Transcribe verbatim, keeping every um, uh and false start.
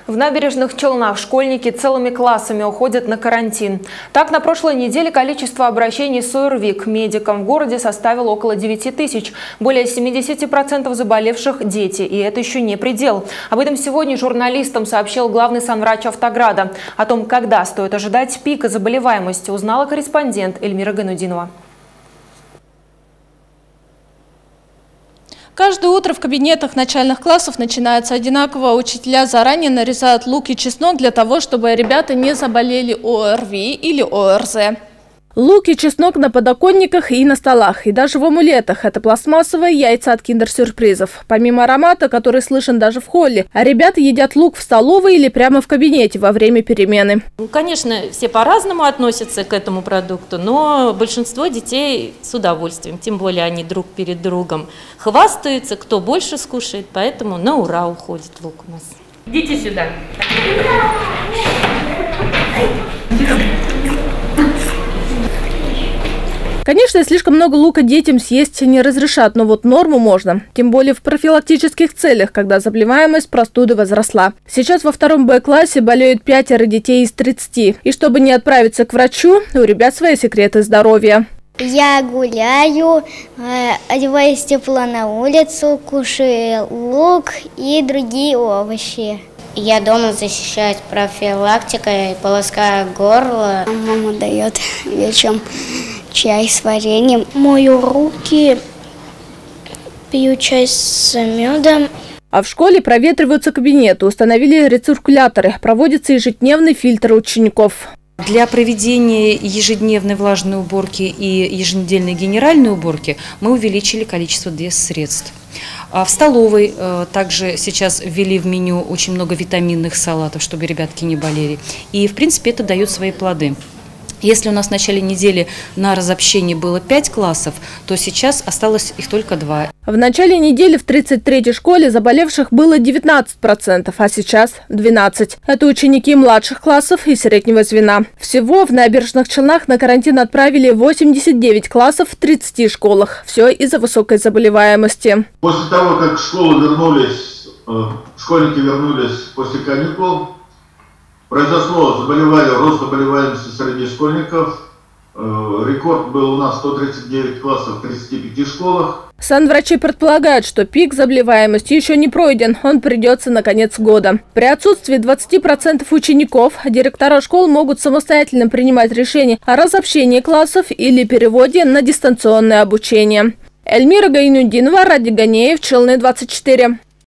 В Набережных Челнах школьники целыми классами уходят на карантин. Так, на прошлой неделе количество обращений с ОРВИ к медикам в городе составило около девяти тысяч. Более семидесяти процентов заболевших – дети. И это еще не предел. Об этом сегодня журналистам сообщил главный санврач Автограда. О том, когда стоит ожидать пика заболеваемости, узнала корреспондент Эльмира Гайнудинова. Каждое утро в кабинетах начальных классов начинается одинаково. Учителя заранее нарезают лук и чеснок для того, чтобы ребята не заболели ОРВИ или ОРЗ. Лук и чеснок на подоконниках и на столах, и даже в амулетах. Это пластмассовые яйца от киндер-сюрпризов. Помимо аромата, который слышен даже в холле, а ребята едят лук в столовой или прямо в кабинете во время перемены. Конечно, все по-разному относятся к этому продукту, но большинство детей с удовольствием. Тем более они друг перед другом хвастаются, кто больше скушает, поэтому на ура уходит лук у нас. Идите сюда. Конечно, слишком много лука детям съесть не разрешат, но вот норму можно. Тем более в профилактических целях, когда заболеваемость простуды возросла. Сейчас во втором Б-классе болеют пятеро детей из тридцати. И чтобы не отправиться к врачу, у ребят свои секреты здоровья. Я гуляю, одеваюсь тепло на улицу, кушаю лук и другие овощи. Я дома защищаюсь профилактикой, полоскаю горло. Мама дает вечером чай с вареньем. Мою руки, пью чай с медом. А в школе проветриваются кабинеты, установили рециркуляторы, проводится ежедневный фильтр учеников. Для проведения ежедневной влажной уборки и еженедельной генеральной уборки мы увеличили количество средств. В столовой также сейчас ввели в меню очень много витаминных салатов, чтобы ребятки не болели. И, в принципе, это дает свои плоды. Если у нас в начале недели на разобщении было пять классов, то сейчас осталось их только два. В начале недели в тридцать третьей школе заболевших было девятнадцать процентов, а сейчас двенадцать процентов. Это ученики младших классов и среднего звена. Всего в Набережных Челнах на карантин отправили восемьдесят девять классов в тридцати школах. Все из-за высокой заболеваемости. После того, как в школу вернулись, школьники вернулись после каникул, произошло заболевание, рост заболеваемости среди школьников. Рекорд был у нас сто тридцать девять классов в тридцати пяти школах. Санврачи предполагают, что пик заболеваемости еще не пройден, он придется на конец года. При отсутствии двадцати процентов учеников директора школ могут самостоятельно принимать решения о разобщении классов или переводе на дистанционное обучение. Эльмира Гайнудинова, Ради Ганеев, Челны двадцать четыре.